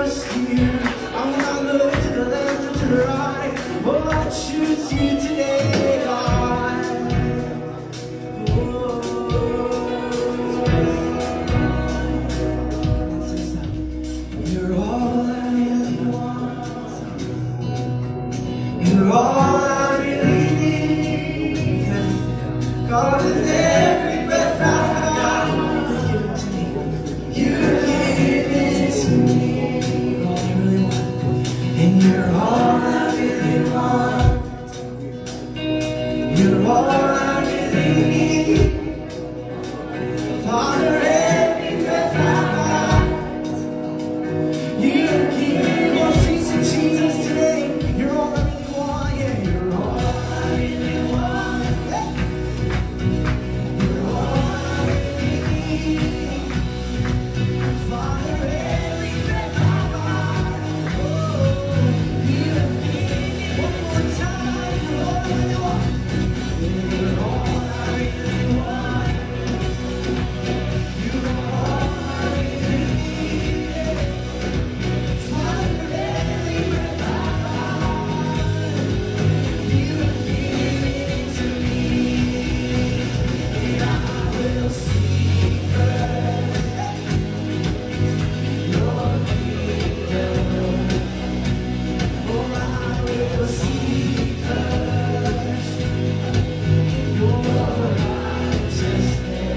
trust you. I will not look to the left or to the right. Oh, I choose you today, God. You're all I really want. You're all I really need. God, with every breath I got, you give it to me. All I really want. And you're all I really want. You're all I really need. Father, every breath I got, you give me. Come on, sing to Jesus today. You're all I really want, yeah. You're all I really want. Yeah. You're all I really need. Father, every breath I got, oh, you give me. One more time, you're all I really want. You're all I really want. You're all I really need. Father, every breath I got, you give it to me. And I will seek first your kingdom. Oh, I will seek first your righteousness.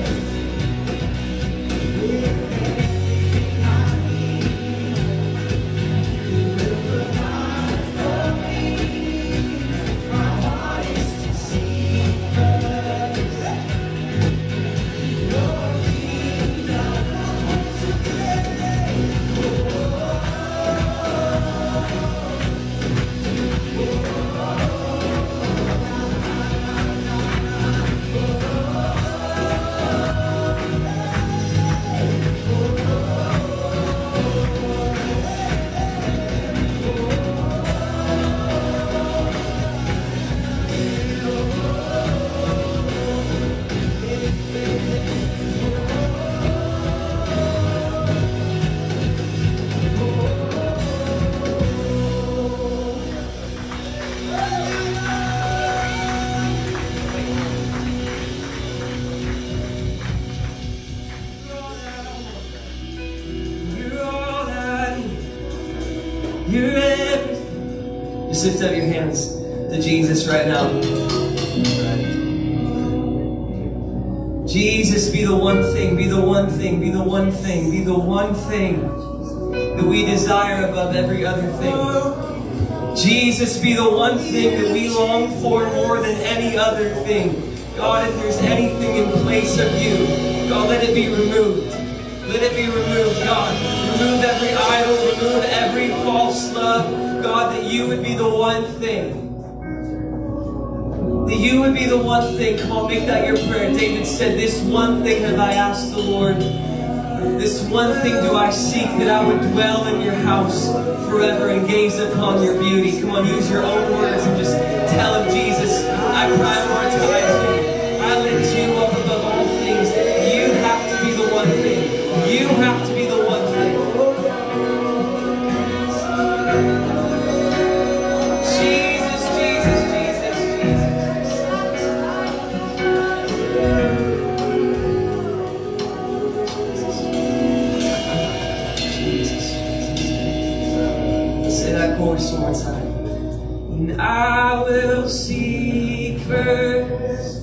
With everything I need, you will provide for me. My heart is to seek first your kingdom. Come on, today. You're all I need. You're everything. Just lift up your hands to Jesus right now. Jesus, be the one thing, be the one thing, be the one thing, be the one thing that we desire above every other thing. Jesus, be the one thing that we long for more than any other thing. God, if there's anything in place of you, God, let it be removed. Let it be removed, God. Remove every idol, remove every false love. God, that you would be the one thing. That you would be the one thing. Come on, make that your prayer. David said, this one thing have I asked the Lord. This one thing do I seek, that I would dwell in your house forever and gaze upon your beauty. Come on, use your own words and just tell him, Jesus, I prioritize you. I lift you up above all things. You have to be the one thing. You have to be the one thing. Jesus, Jesus, Jesus, Jesus. Say that chorus one more time. And I will seek first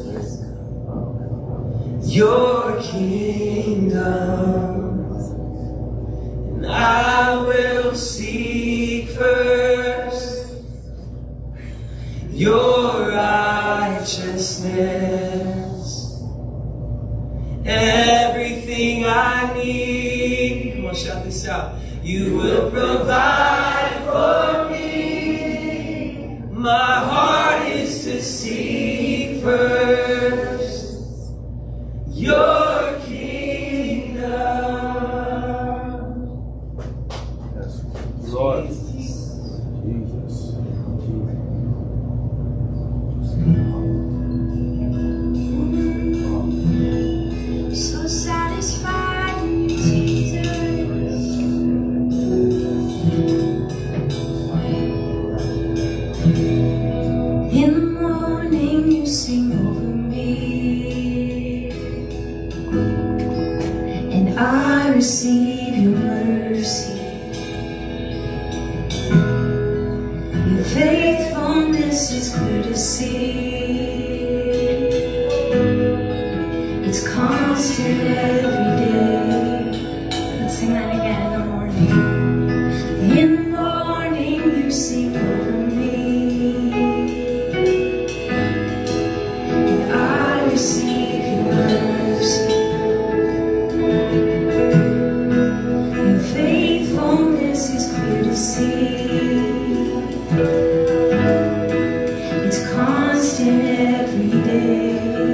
your kingdom. And I will seek first your righteousness. Everything I need, come on, shout this out. You will provide for me. My heart is to seek first your kingdom. Yes, Lord. Jesus. So satisfied, Jesus. faithfulness is clear to see. It's constant every day. Let's sing that again in the morning. In the morning you sing over me, and I receive your mercy. Your faithfulness is clear to see. It's constant every day.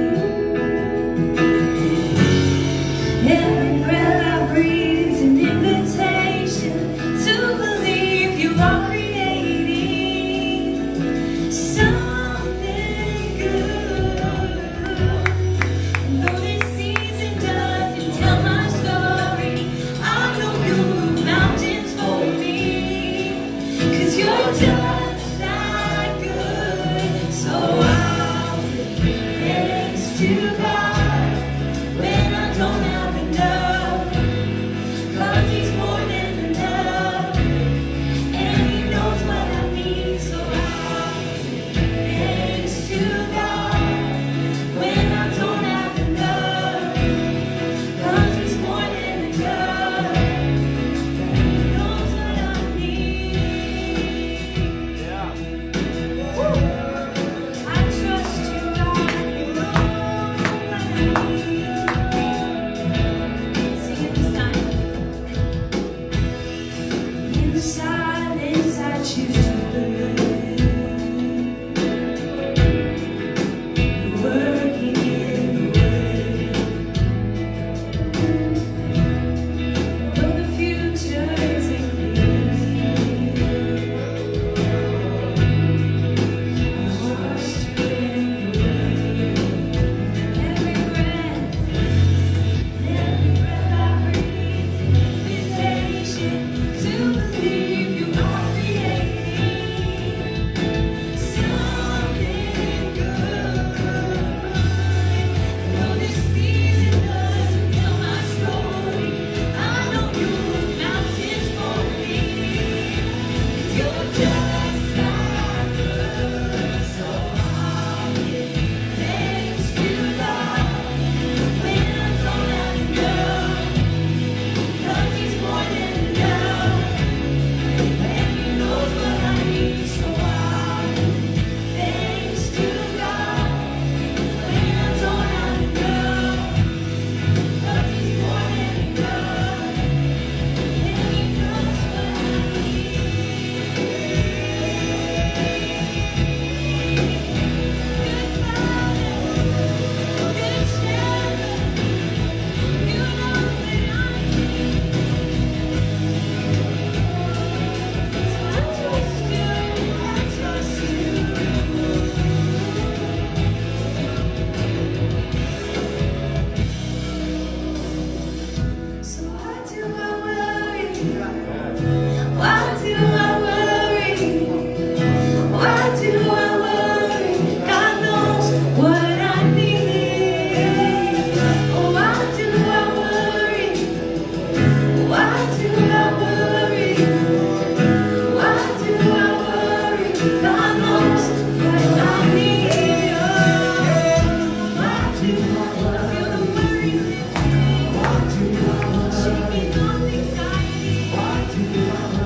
Every breath I breathe is an invitation to believe you are creating something good. And though this season doesn't tell my story, I know you'll move mountains for me, 'cause you're just that good. So I'll give thanks to God when I don't have enough, 'cause He's more than enough, and He knows what I need. So I'll give thanks to God when I don't have enough, 'cause He's more than enough, and He knows what I need. I trust you, God, you know what I need. Sing in the silence. In the silence, I choose to believe you're working in the way. Though the future isn't clear, I trust you in the way. Every breath I breathe is an invitation to believe you are creating something good. Though this season doesn't tell my story, I know you move mountains for me, 'cause you're just that good. So I'll give thanks to God when I don't have enough, 'cause He's more than enough, and He knows what I need. So I'll give thanks to God when I don't have enough, 'cause He's more than enough, and He knows what I need. Good Father, good Shepherd, you know what I need. So I trust you, I trust you. So why do I worry? Why do I worry? Why do I worry? God knows what I need. Oh, why do I worry? Why do I worry? Why do I worry? God knows what I need. Oh, why do I feel the worry lifting? Shaking off anxiety.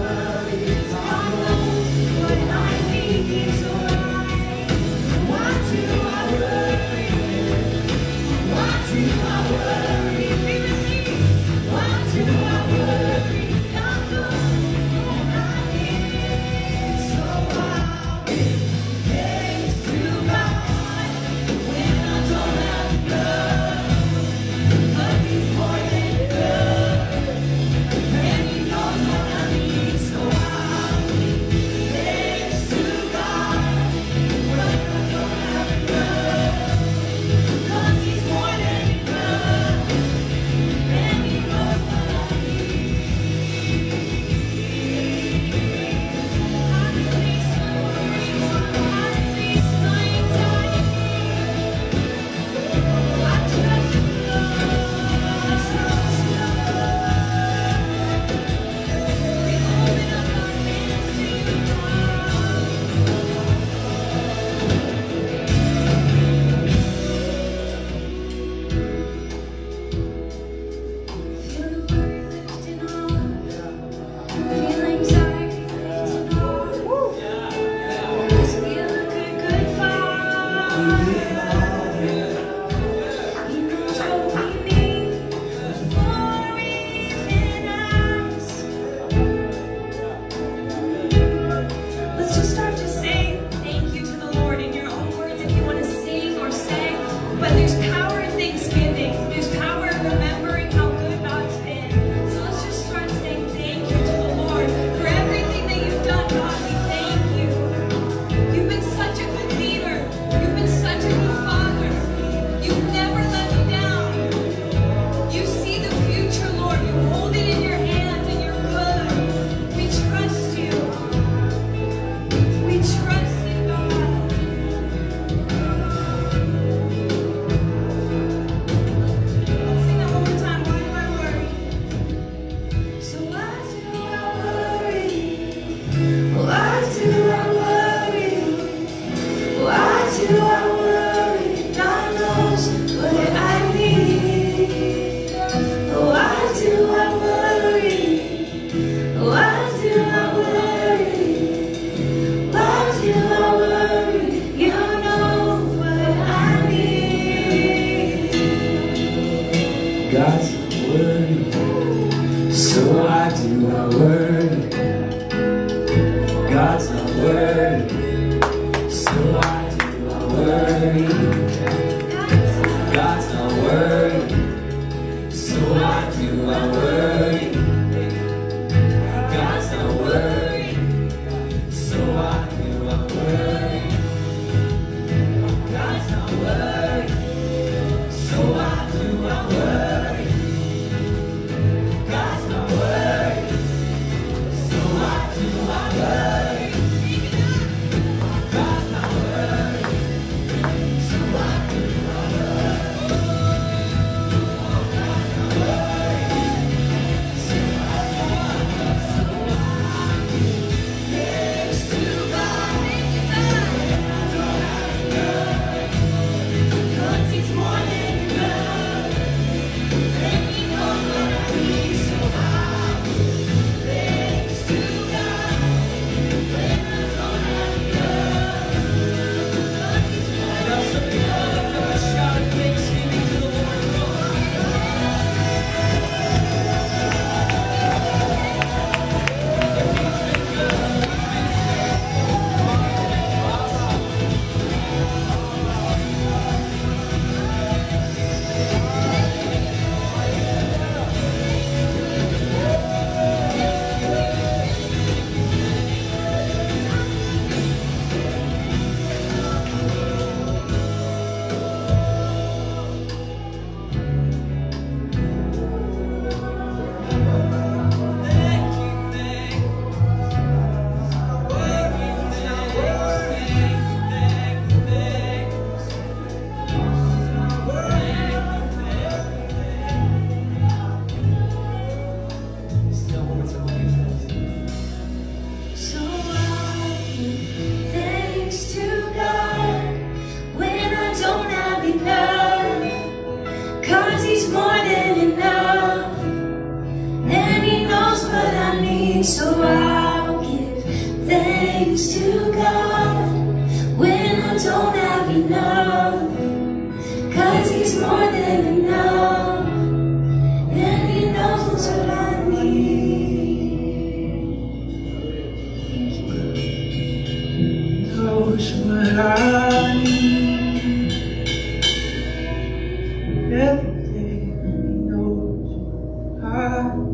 worthy. God's not worthy. So why do I worry? God's not worthy. So why do I worry? God's not worthy. So why do I worry? God's not worthy. So why do I worry? God's not worthy. So why do I worry? God's not worthy. So why do I worry? So I'll give thanks to God when I don't have enough, 'cause He's more than enough, and He knows what I need. He knows what I need. Everything He knows I need.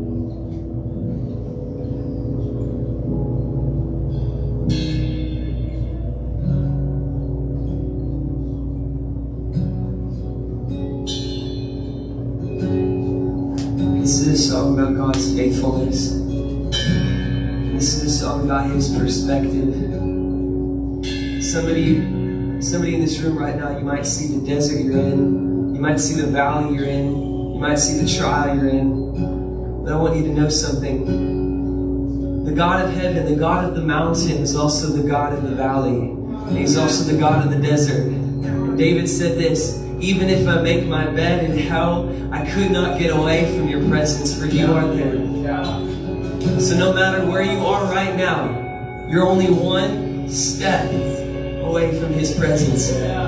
This is a song about God's faithfulness. This is a song about His perspective. Somebody in this room right now, you might see the desert you're in. You might see the valley you're in. You might see the trial you're in. But I want you to know something. The God of heaven, the God of the mountain, is also the God of the valley. And He's also the God of the desert. And David said this: even if I make my bed in hell, I could not get away from your presence, for you are there. So no matter where you are right now, you're only one step away from His presence.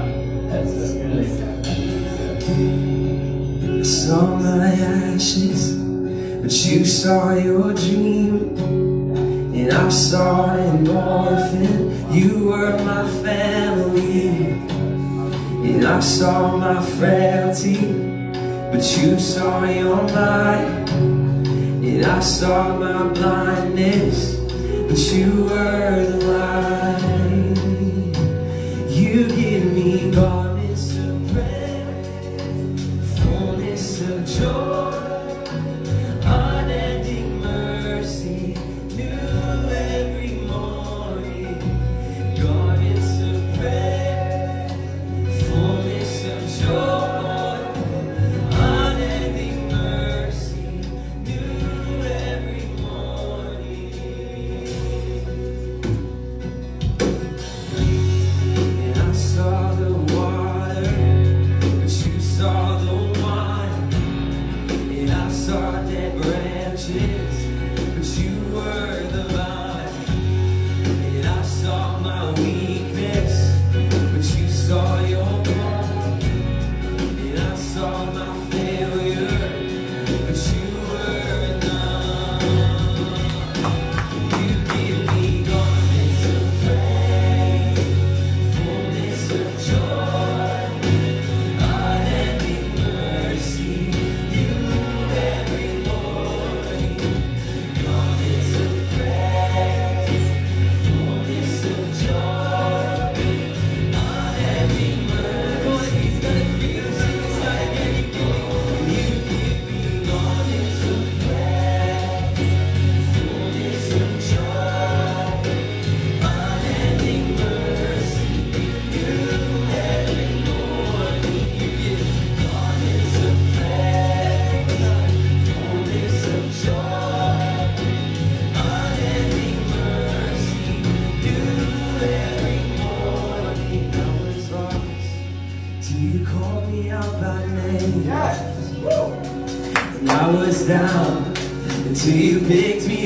I saw my ashes, but you saw your dream. And I saw an orphan, you were my family. And I saw my frailty, but you saw your might. And I saw my blindness, but you were the light. You give me garments of praise, fullness of joy, unending mercy, new every morning. Garments of praise, fullness of joy, unending mercy, new every morning.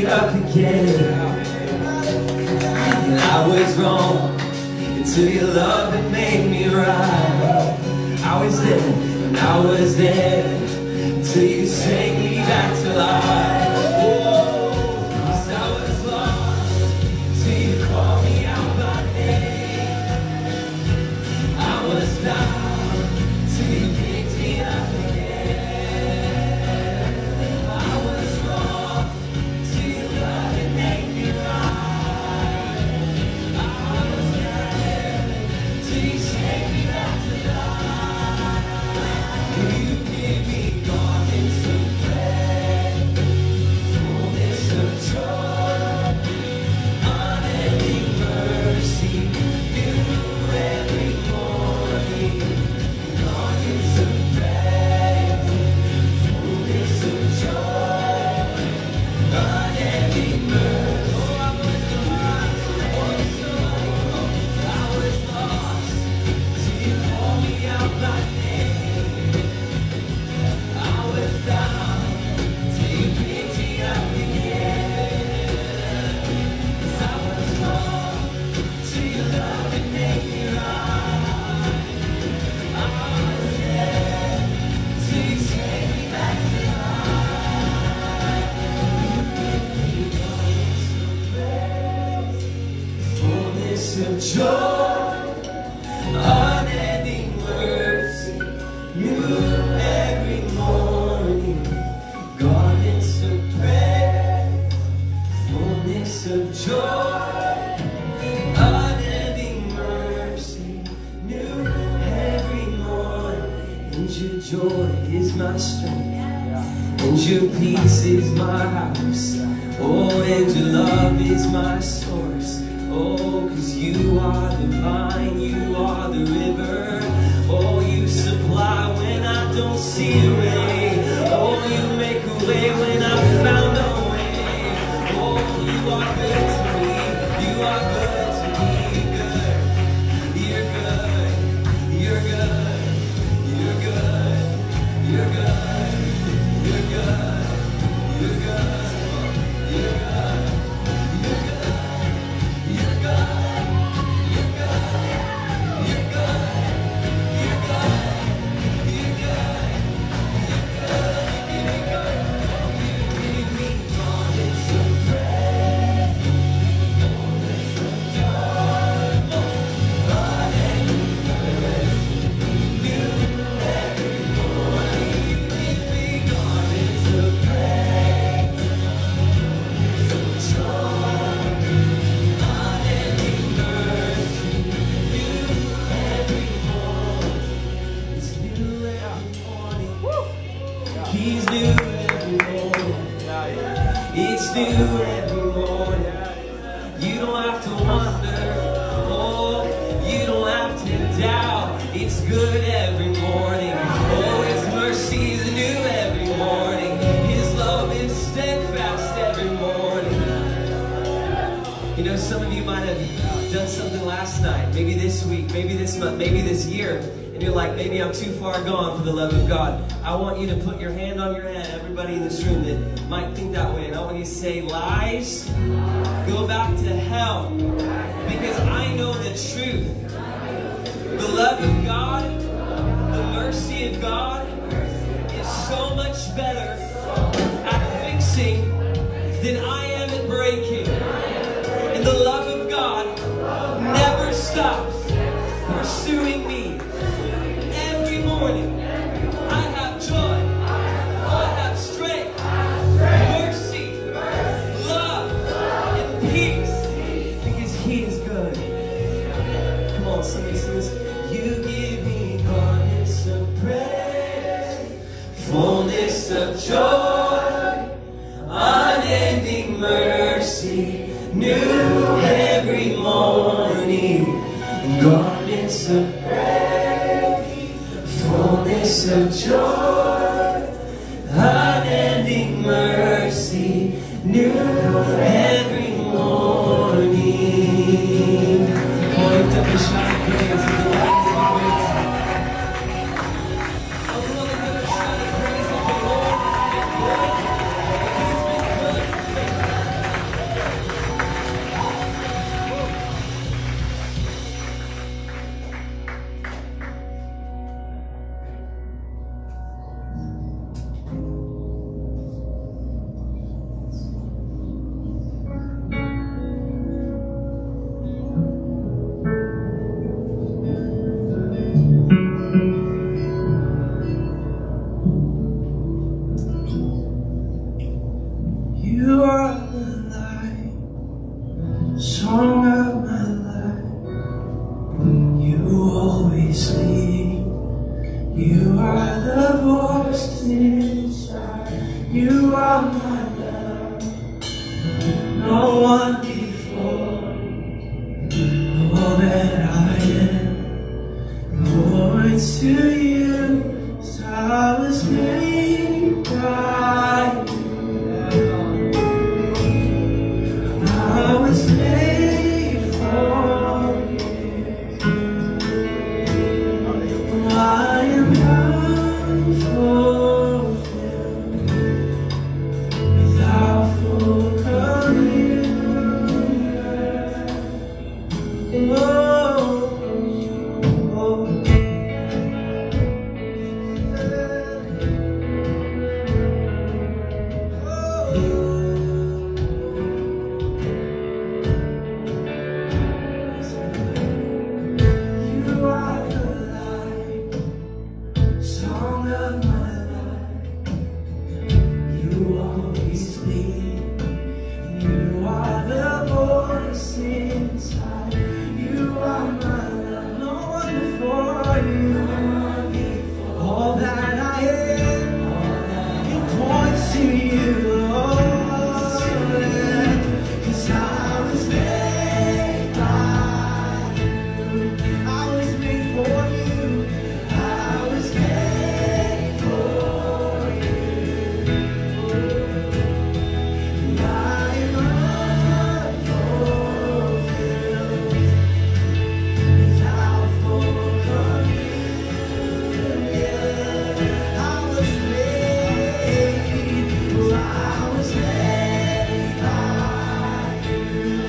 up again. And I was wrong until your love had made me right. I was dead until you saved me back to life. Oh, 'cause I was lost till you called me out by name. I was down till you picked me up again. I was wrong till your love had made me right. I was dead till you saved me back to life. You give me garments of praise, fullness of joy, unending mercy, new every morning. Garments of praise, fullness of joy, unending mercy. Oh, I was lost till you called me out by name. I was down till you picked me up again. 'Cause I was wrong till your love had made me right. I was dead till you saved me back to life. You give me garments of praise, fullness of joy, unending mercy, new every morning. Garments of praise, fullness of joy, unending mercy, new every morning. And your joy is my strength, and your peace is my house. Oh, and your love is my source. Oh, 'cause you are the vine, you are the river. Oh, you supply when I don't see a way. Oh, you make a way when I found no way. Oh, you are good to me, you are good to me. Good, you're good, you're good, you're good, you're good, you're good, you're good, you're good. He's new every morning. It's new every morning. You don't have to wonder. Oh, you don't have to doubt. It's good every morning. Oh, His mercy is new every morning. His love is steadfast every morning. You know, some of you might have done something last night, maybe this week, maybe this month, maybe this year. And you're like, maybe I'm too far gone for the love of God. I want you to put your hand on your head, everybody in this room that might think that way. And I want you to say, lies, go back to hell. Because I know the truth. The love of God, the mercy of God is so much better at fixing than I am at breaking. And the love of God never stops pursuing me. Every morning, I have joy, I have strength, mercy, love, and peace, because He is good. Come on, somebody sing this. You give me garments of praise, fullness of joy, unending mercy, new every morning. Garments of praise, fullness of joy, unending mercy, new every morning. Lift up a shout of praise to the Lord. I will lift up a shout of praise to the Lord. He's been good. Song of my life, you always lead. You are the voice inside. You are my love, no one before. All that I am, Lord, to you, 'cause I was made by you. I was made for you. I am unfulfilled without full communion. Oh, oh. You are the light, song of my life. You always lead. You are the voice inside. You are my love, no one before you. All that I am, it points to you, Lord. 'Cause I was made by you. I was made for you. I was made for you. I am unfulfilled without full communion. I was made by you.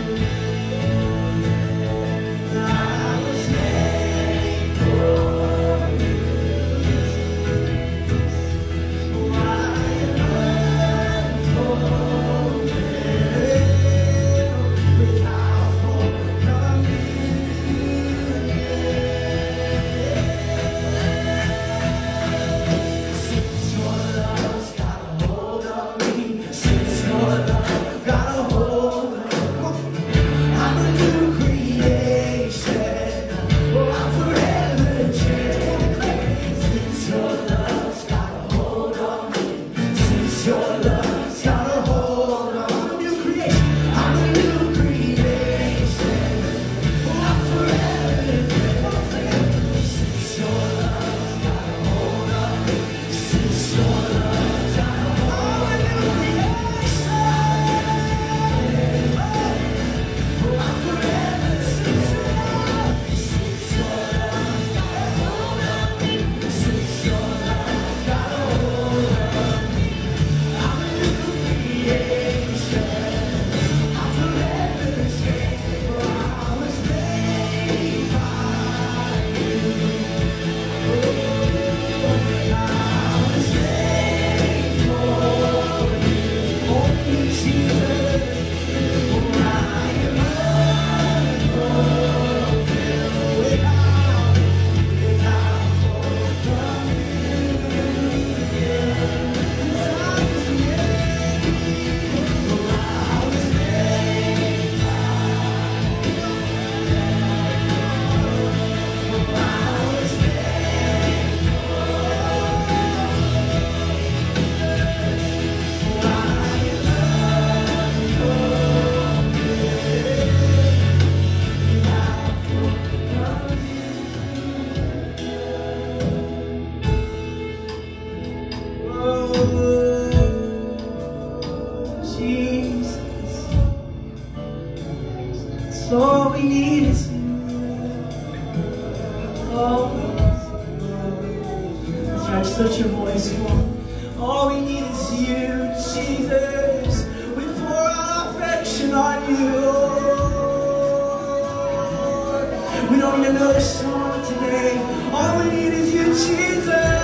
I was made for you. I am unfulfilled without full communion. Since your love's got a hold of me, since your love got a hold of me, I'm a new creation. Oh, I'm forever changed. Since your love's got a hold of me, since your love's got a hold of me, I'm a new creation. I'm a new creation. Oh, I'm forever changed. Since your love's got a hold of me, since your love's got a hold of me, I'm a new creation. Oh, I'm forever since your love. Since your love's got a hold of me, since your love's got a hold of me, I'm a new creation. I'm forever changed, for I was made by you. I was made for you. Only Jesus. Oh, I am unfulfilled without full communion. 'Cause I was made, oh, I was made by you. I was made for you. I am Jesus, it's all we need is you. All we need is you. That's right, just lift your voice, come on. All we need is you, Jesus. We pour out our affection on you, Lord. We don't need another song today. All we need is you, Jesus.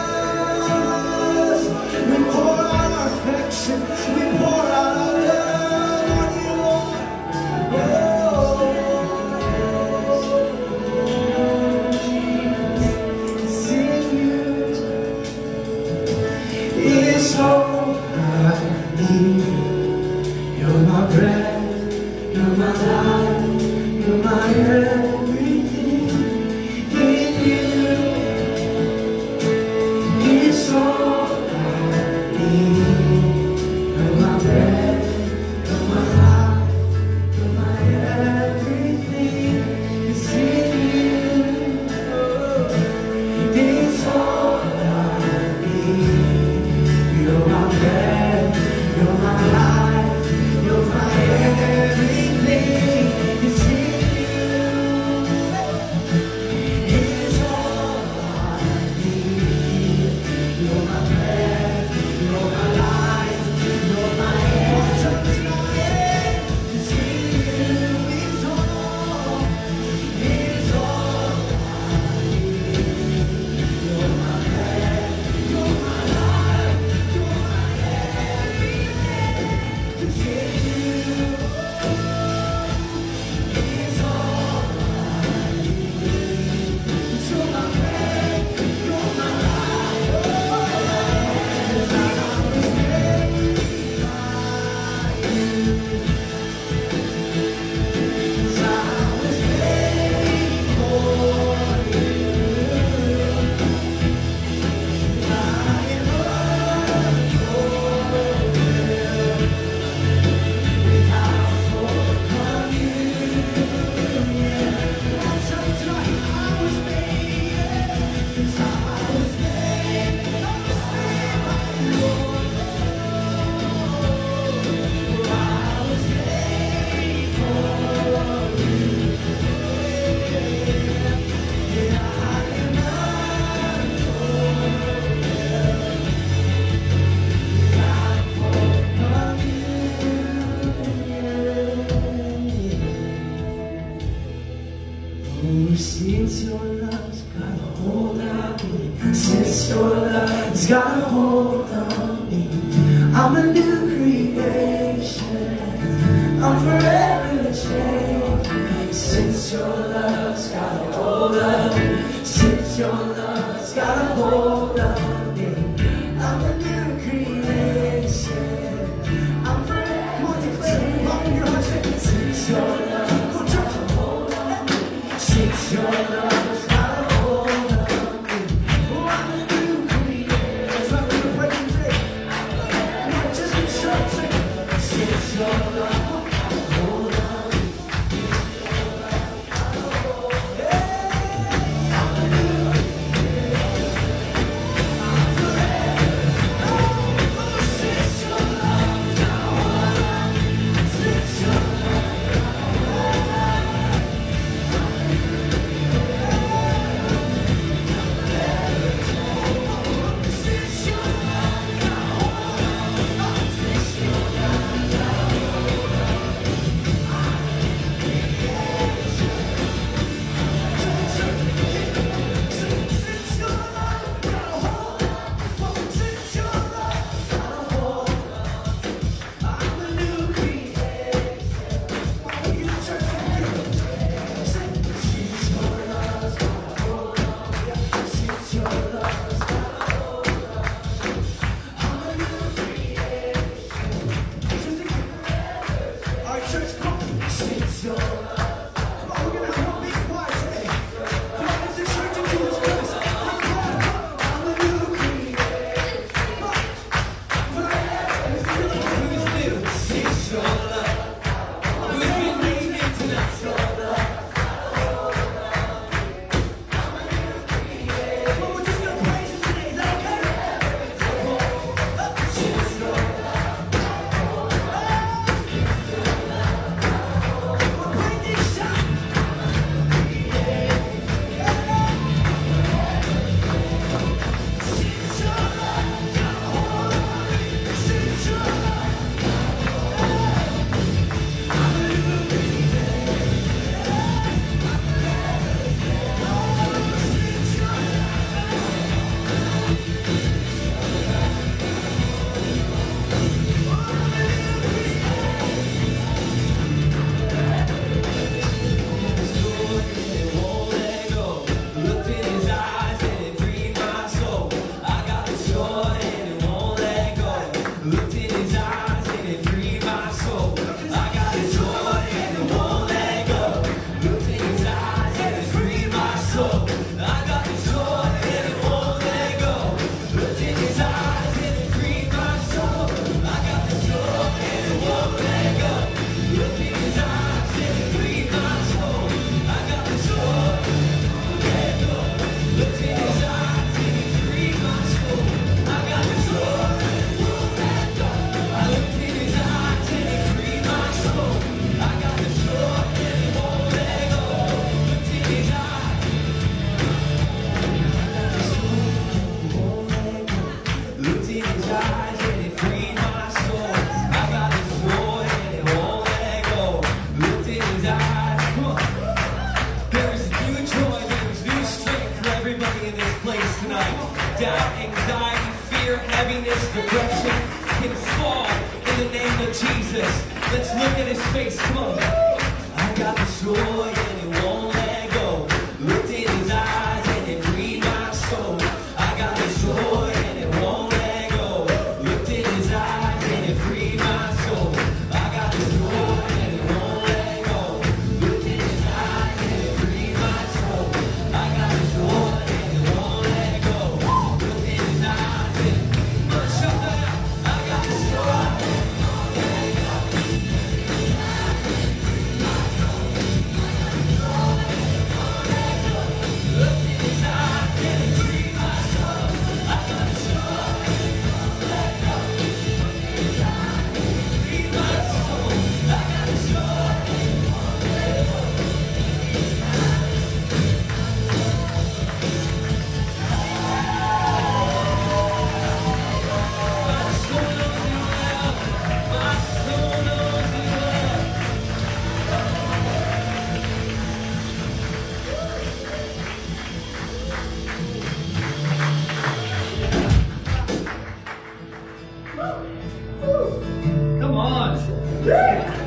We pour out our affection. We pour out our love on you, Lord. Oh, Jesus, sing you. It's all I need. You're my breath, you're my life. Since your love's got a hold on me, since your love's got a hold on me, I'm a new creation, I'm forever changed. Since your love's got a hold on me, since your love's got a hold on me, I'm a new creation, I'm forever. Come on, declare it, pop in your heart, say, since your love, come on, church, since your love's got a hold on me, oh, I'm a new creation. That's right, we're gonna break it today. Come on, just in church, say, since your love. Doubt, anxiety, fear, heaviness, depression can fall in the name of Jesus. Let's look at his face, come on. I got the joy and it won't let go. Looked in his eyes and it freed my soul. I got the joy and it won't let go. Looked in his eyes and it freed my soul. I got the joy and it won't let go. Looked in his eyes and it freed my soul. I got the joy and it won't let go. Looked in his eyes and shut that out. I got the joy. Yeah.